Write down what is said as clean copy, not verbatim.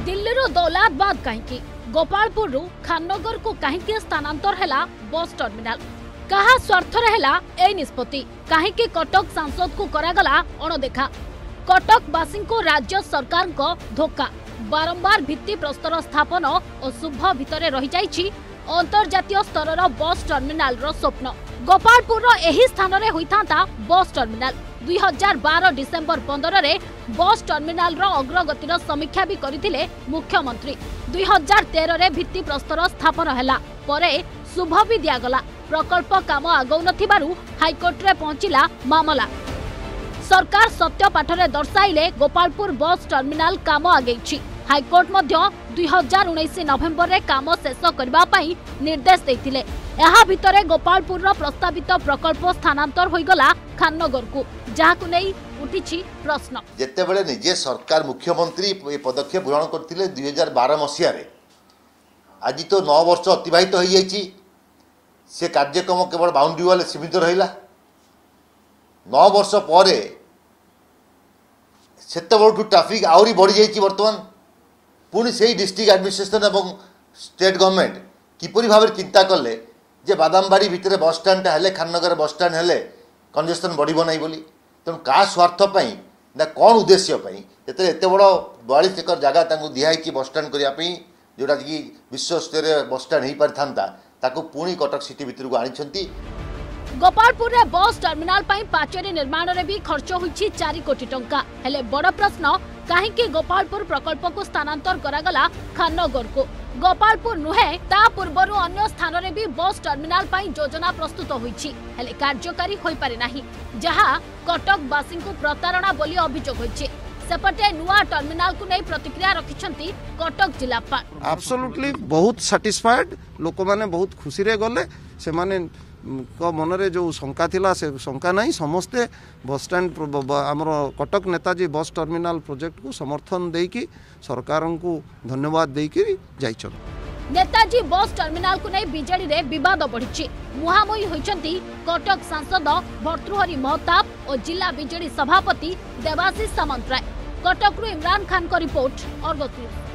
दिल्ली दौलताबाद कहीं गोपालपुर खाननगर को कहीं स्थानांतर है बस टर्मिनाल कहा स्वार्थ है ए निष्पत्ति कहीं कटक सांसद को करागला अणदेखा कटक वासी को राज्य सरकार को धोखा बारंबार भित्ति प्रस्तर स्थापन और शुभ भितर रही जाइछि अंतर्जातीय स्तर बस टर्मिनाल स्वप्न गोपालपुर एही स्थान रे होइथांता बस टर्मिनाल 2012 डिसेंबर 15 रे बस टर्मिनाल अग्रगतिर समीक्षा भी करथिले मुख्यमंत्री 2013 रे भित्ति प्रस्तर स्थापन हैला परे शुभ भी दियागला प्रकल्प काम आगौ नथिबारु हाईकोर्ट रे पहुंचिला मामला सरकार सत्य पाठरे दर्शाइले गोपालपुर बस टर्मिनाल काम आगेछि हाईकोर्ट मध्य 2019 नवेम्बर रे काम शेष करबा पई निर्देश दैथिले एहा भितरे गोपालपुर रो प्रस्तावित प्रकल्प स्थानांतर होइगला खाननगर को जाहाकु नै उठिछि प्रश्न जेते बेले निजे सरकार मुख्यमंत्री ए पदक्षेप ग्रहण करथिले 2012 मसिया रे आज तो 9 वर्ष अतिबाहित हो जाइछि से कार्यक्रम केवल बाउंड्री वाले सीमित रहिला 9 वर्ष पर से ट्राफिक आहरी बढ़ी जाइछि वर्तमान पुणी से डिस्ट्रिक्ट एडमिनिस्ट्रेशन और स्टेट गवर्नमेंट किपरि भाव चिंता कले जे बादामबाड़ी भितर बस स्टाण्ड हेले खाननगर बस स्टाण्ड हेले कंजेशन बढ़िबो नहीं बोली तेणु का स्वार्थ पई ना कौन उद्देश्य पई एते एते बड़ 42 एकर जगह तांको दिहाई बस स्टाण्ड करिया पई जोटा कि विश्व स्तरीय बस स्टाण्ड हो पारि थांता ताको पुणी कटक सिटी भितर को आनिछंती गोपालपुर रे बस टर्मिनाल पई पाचेरी निर्माण रे भी खर्च होइछि 4 कोटी टंका हेले बड़ प्रश्न कहीं गोपालपुर प्रकल्प को स्थानांतर करागला खाननगर को गोपालपुर नुहे ता पूर्वरु अन्य स्थान रे भी बस टर्मिनाल पई योजना प्रस्तुत होइछि हेले कार्यकारी होई पारे नाही जहा कटक वासी को प्रतारणा बोली अभियोग होइछि सेपटे नुआ टर्मिनाल को नहीं प्रतिक्रिया रखिछंती कटक जिलापाल एब्सोल्युटली बहुत सैटिस्फाइड लोक माने बहुत खुशी रे गले से माने को मनरे जो शंका थिला से शंका नहीं समस्ते बस स्टैंड आमर कटक नेताजी बस टर्मिनाल प्रोजेक्ट को समर्थन देकी सरकार को धन्यवाद देकी जाइछन नेताजी बस टर्मिनाल को नहीं बीजेडी रे विवाद बढ़िछि मुहामोई होइछंती कटक सांसद भर्तृहरि महताब और जिला बीजेडी सभापति देवाशीष सामंतराय कटक रु इमरान खान को रिपोर्ट अर्गस।